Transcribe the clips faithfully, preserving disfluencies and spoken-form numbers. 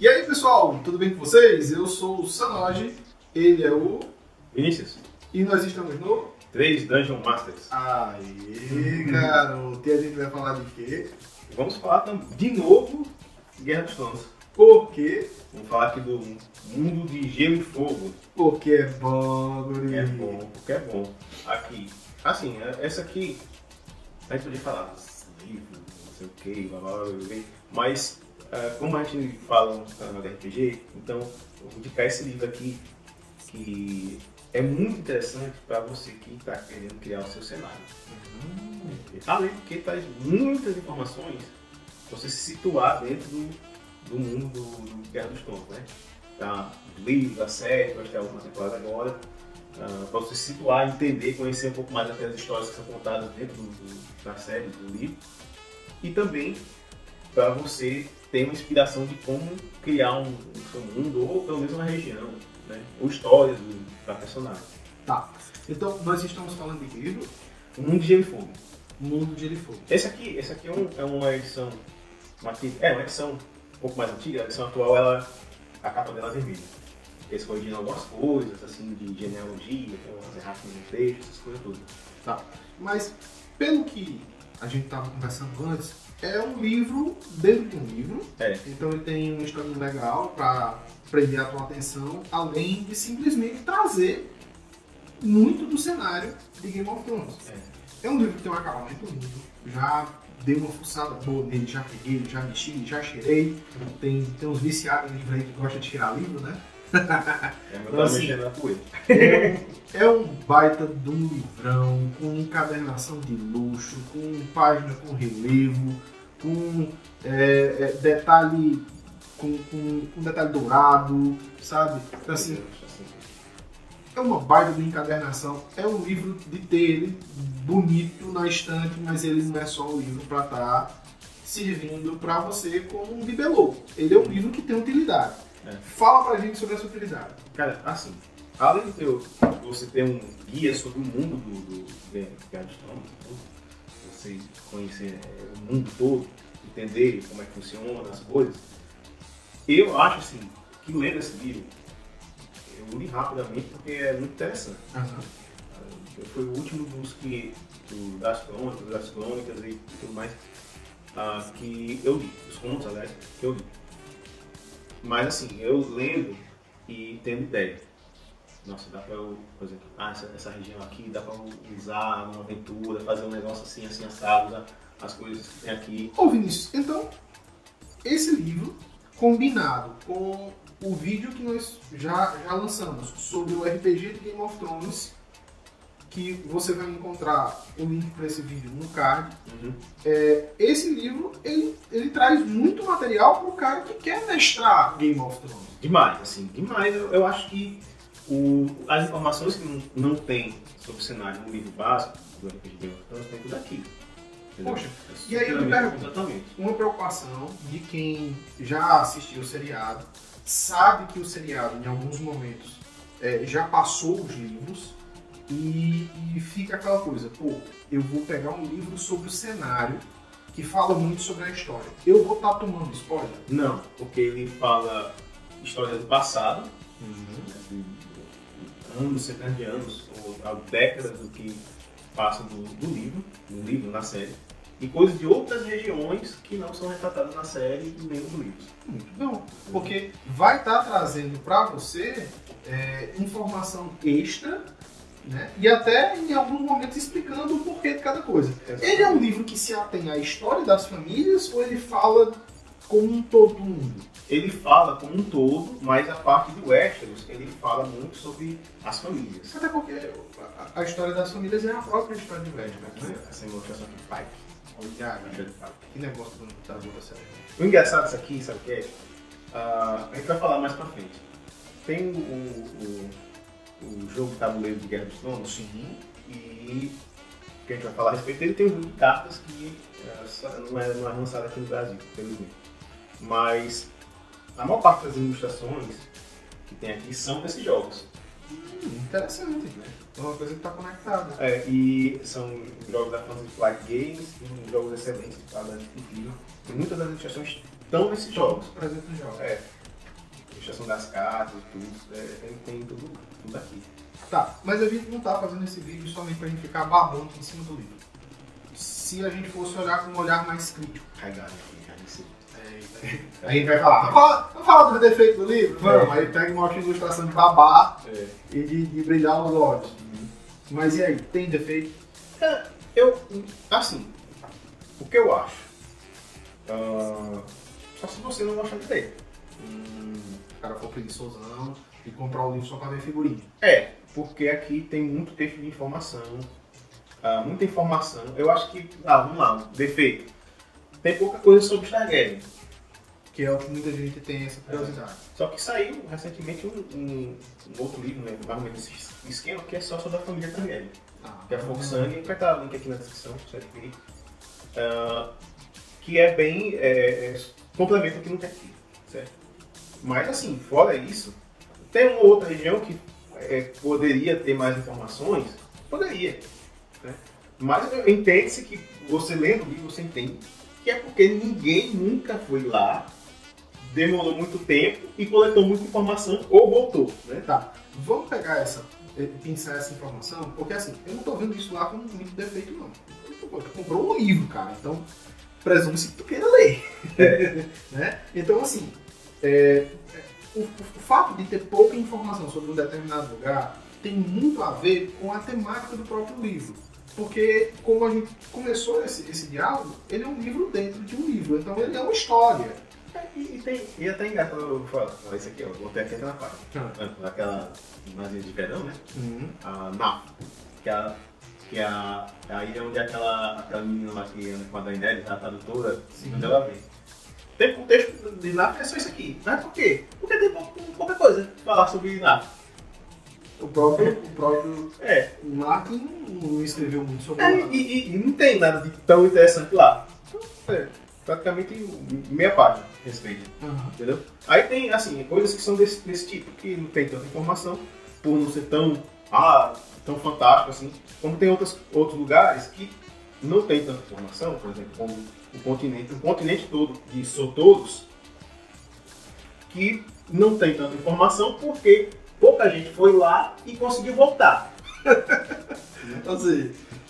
E aí pessoal, tudo bem com vocês? Eu sou o Sanoji, ele é o Vinícius. E nós estamos no três Dungeon Masters. Aê, garoto! E a gente vai falar de quê? Vamos falar de novo de Guerra dos Tronos. Por quê? Vamos falar aqui do mundo de gelo e fogo. Porque é bom, guri. É bom, porque é bom. Aqui, assim, essa aqui, a gente podia falar dos livros, não sei o que, blá, blá, blá, blá, mas uh, como a gente fala no canal de R P G, então eu vou indicar esse livro aqui, que é muito interessante para você que está querendo criar o seu cenário. Uhum. Além de que traz muitas informações para você se situar dentro do, do mundo do, do Guerra dos Tronos, né? Tá, do livro, da série, vai ter a última temporada agora, uh, para você se situar, entender, conhecer um pouco mais daquelas histórias que são contadas dentro do, do, da série, do livro, e também para você ter uma inspiração de como criar um, um seu mundo, ou pelo menos uma região, né? Ou histórias para personagem. Tá, então nós estamos falando de que livro? O Mundo de Gelo e Fogo. Mundo de Gelo e Fogo. Esse aqui, esse aqui é, um, é uma edição, uma, é uma edição um pouco mais antiga, a edição atual, ela, a capa dela é vermelha. Eles corrigiram algumas coisas, assim, de genealogia, umas erratas no texto, essas coisas todas. Tá, mas pelo que a gente estava conversando antes, é um livro dentro de um livro, é. Então ele tem uma história legal para prender a tua atenção, além de simplesmente trazer muito do cenário de Game of Thrones. É, é um livro que tem um acabamento lindo, já dei uma fuçada boa nele, já peguei, já mexi, já cheirei. Tem, tem uns viciados em livro aí que gostam de tirar livro, né? É, meu então, tá assim, mexendo na poeira. É, é um baita de um livrão, com encadernação de luxo, com página com relevo, com é, é, detalhe com, com, com detalhe dourado, sabe? Então assim, é uma baita de encadernação, é um livro de ter ele bonito na estante, mas ele não é só um livro para estar tá servindo para você como um bibelô. Ele é um livro que tem utilidade. É. Fala pra gente sobre essa utilidade. Cara, assim, além de eu, você ter um guia sobre o mundo do, do Guerra dos Tronos, você conhecer o mundo todo, entender como é que funciona as coisas, eu acho assim, que lendo esse livro, eu li rapidamente porque é muito interessante. Uhum. Foi o último dos que, do, das crônicas, das crônicas e tudo mais, uh, que eu li, os contos, aliás, que eu li. Mas assim, eu lendo e tendo ideia. Nossa, dá pra eu, por exemplo, ah, essa, essa região aqui dá pra eu usar uma aventura, fazer um negócio assim, assim, assado, usar as coisas que tem aqui. Ô Vinícius, então, esse livro, combinado com o vídeo que nós já, já lançamos sobre o R P G de Game of Thrones, que você vai encontrar o link para esse vídeo no card. Uhum. É, esse livro, ele, ele traz muito material para o cara que quer mestrar Game of Thrones. Demais, assim, demais. Eu, eu acho que o, as informações que não, não tem sobre o cenário no livro básico do R P G Game of Thrones tem tudo aqui. Entendeu? Poxa, e aí eu me pergunto, uma preocupação de quem já assistiu o seriado, sabe que o seriado, em alguns momentos, é, já passou os livros, E, e fica aquela coisa, pô, eu vou pegar um livro sobre o cenário que fala muito sobre a história. Eu vou estar tá tomando spoiler? Não, porque ele fala história do passado, uhum. de anos, centenas de anos, ou décadas do que passa do, do livro, do livro na série, e coisas de outras regiões que não são retratadas na série nem no livro. Muito bom, porque vai estar tá trazendo para você é, informação extra, né? E até em alguns momentos explicando o porquê de cada coisa. Exatamente. Ele é um livro que se atém à história das famílias ou ele fala como um todo mundo? Ele fala como um todo, mas a parte do Westeros ele fala muito sobre as famílias. Até porque a, a história das famílias é a própria história de Westeros, né? Essa ilustração aqui, pai. Olha, que negócio do computador, sério. O engraçado disso aqui, sabe o que é? Uh, a gente vai falar mais pra frente. Tem o, o o jogo de tabuleiro de Guerra dos Tronos, sim, e que a gente vai falar a respeito dele, tem um jogo de cartas que é, não, é, não é lançado aqui no Brasil, infelizmente. Mas a maior parte das ilustrações que tem aqui são desses jogos. Hum, interessante, né? É uma coisa que está conectada. É, e são jogos da Fantasy Flight Games, jogos excelentes, tá? Incrível. E muitas das ilustrações estão nesses jogos. Presentes nos jogos. É. ilustração das cartas, tudo, é, tem, tem tudo, tudo aqui. Tá, mas a gente não tá fazendo esse vídeo somente pra gente ficar babando em cima do livro. Se a gente fosse olhar com um olhar mais crítico, Carregado aqui, já disse. a gente vai falar, vamos falar, vamos falar dos defeitos do livro? Vamos, aí pega uma outra ilustração de babá É. e de, de brilhar os olhos. Mas e aí, tem defeito? É, eu, assim, o que eu acho? Uh, só se você não gostar de ler. Hum, o cara for preguiçosão e comprar o livro só pra ver figurinha. É, porque aqui tem muito texto de informação, uh, muita informação. Eu acho que, ah, vamos lá, um defeito. Tem pouca coisa sobre Targaryen. Que é o que muita gente tem essa curiosidade. Só que saiu recentemente um, um, um outro livro, né, mais ou menos esse esquema, que é só sobre a família Targaryen. Ah, Que é Fogo Sangue, vai estar o link aqui na descrição, certo? Uh, que é bem, é, é, complementa o que não tem aqui, certo? Mas assim, fora isso, tem uma outra região que é, poderia ter mais informações, poderia, né? Mas entende-se que você lendo o livro, você entende que é porque ninguém nunca foi lá, demorou muito tempo e coletou muita informação ou voltou, né? Tá, vamos pegar essa, pensar essa informação, porque assim, eu não tô vendo isso lá como muito defeito não. Tu comprou um livro, cara, então presume-se que tu queira ler. É. Né? Então assim, é, o, o fato de ter pouca informação sobre um determinado lugar tem muito a ver com a temática do próprio livro. Porque, como a gente começou esse, esse diálogo, ele é um livro dentro de um livro, então ele é uma história. E, e, tem, e até engraçado eu falar, esse aqui, ó, vou até aqui na parte. Ah. Aquela imagem de verão, né? Uhum. A Naf, que é a, que é a, a ilha onde aquela, aquela menina lá que anda com a Daenerys, a tradutora, onde ela vem. Tem contexto de Naf é só isso aqui. Mas por quê? Porque tem pouca, pouca coisa pra falar sobre Naf. O próprio, o próprio É. Martin não escreveu muito sobre É, e, e, e não tem nada de tão interessante lá. Então, é, praticamente meia página a respeito. Uhum. Entendeu? Aí tem, assim, coisas que são desse, desse tipo, que não tem tanta informação, por não ser tão, ah, tão fantástico assim. Como tem outras, outros lugares que não tem tanta informação, por exemplo, como o continente, o continente todo de Sotoros, que não tem tanta informação porque pouca gente foi lá e conseguiu voltar. Ou seja,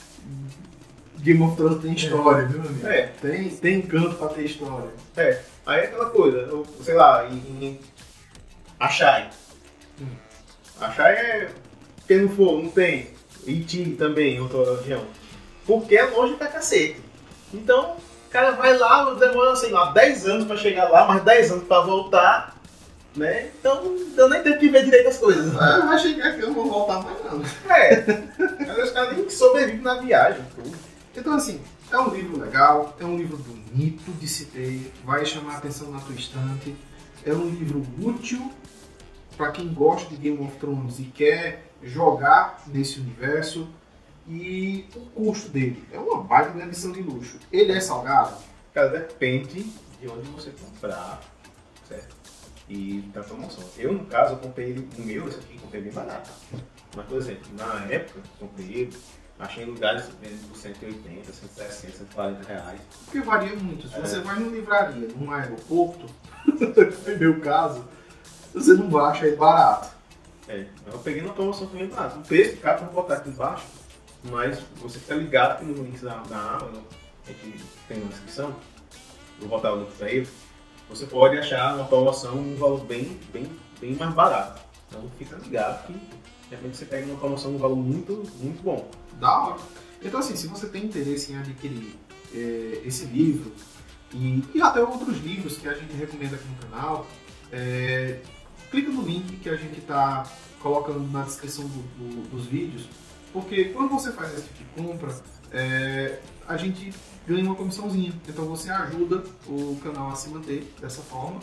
Game of Thrones tem história, viu, amigo? É. Tem, tem canto pra ter história. É, aí é aquela coisa, eu, sei lá, em, em Achai. Hum. Achai é, quem não for, não tem. Iti também, outra região. Porque é longe pra cacete. Então, o cara vai lá, demora, sei lá, dez anos pra chegar lá, mais dez anos pra voltar, né? Então, não deu nem tempo de ver direito as coisas. Ah, vai chegar aqui, eu não vou voltar mais não. É, aí os caras nem sobrevivem na viagem. Tudo. Então assim, é um livro legal, é um livro bonito de se ter, vai chamar a atenção na tua estante, é um livro útil para quem gosta de Game of Thrones e quer jogar nesse universo, e o custo dele é uma baita de edição de luxo. Ele é salgado? Cara, depende de onde você comprar, certo? E da promoção. Eu, no caso, eu comprei ele, o meu, esse aqui, comprei bem barato. Mas, por exemplo, na época, eu comprei ele, achei em lugares vendendo por cento e oitenta, cento e sessenta, cento e quarenta reais. Porque varia muito. Se É. você vai numa livraria, num aeroporto, que foi meu caso, você não vai achar ele barato. É, eu peguei na promoção também barato. O preço, cara, vou botar aqui embaixo, mas você fica ligado que no link da, da Amazon, que tem na descrição, vou botar o link pra ele, você pode achar uma promoção um valor bem, bem, bem mais barato. Então fica ligado que de repente você pega uma promoção um valor muito, muito bom. Da hora. Então assim, se você tem interesse em adquirir é, esse livro e, e até outros livros que a gente recomenda aqui no canal, é, clica no link que a gente está colocando na descrição do, do, dos vídeos, porque quando você faz esse tipo de compra, é, a gente ganha uma comissãozinha. Então você ajuda o canal a se manter dessa forma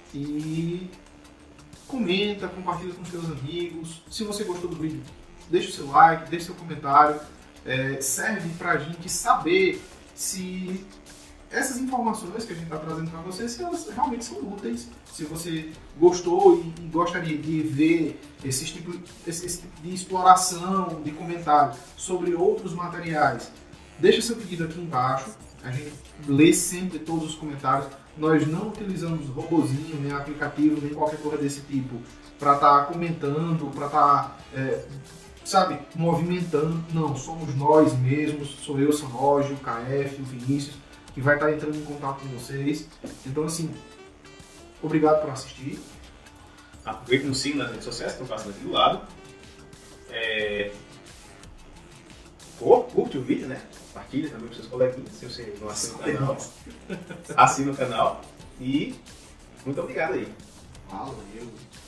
e comenta, compartilha com seus amigos. Se você gostou do vídeo, deixa o seu like, deixa o seu comentário. É, serve pra gente saber se essas informações que a gente está trazendo para você, se elas realmente são úteis, se você gostou e, e gostaria de ver esse tipo, esse, esse tipo de exploração, de comentário sobre outros materiais. Deixa seu pedido aqui embaixo, a gente lê sempre todos os comentários, Nós não utilizamos robozinho, nem aplicativo, nem qualquer coisa desse tipo para estar comentando, para estar, é, sabe, movimentando. Não, somos nós mesmos, sou eu, Sanoj, o K F, o Vinícius, que vai estar entrando em contato com vocês. Então, assim, obrigado por assistir. Aproveita no siga nas redes sociais que estão passando aqui do lado. É... Pô, curte o vídeo, né? Compartilha também com seus coleguinhas, se você não assina o canal. Assina o canal. E muito obrigado aí. Valeu.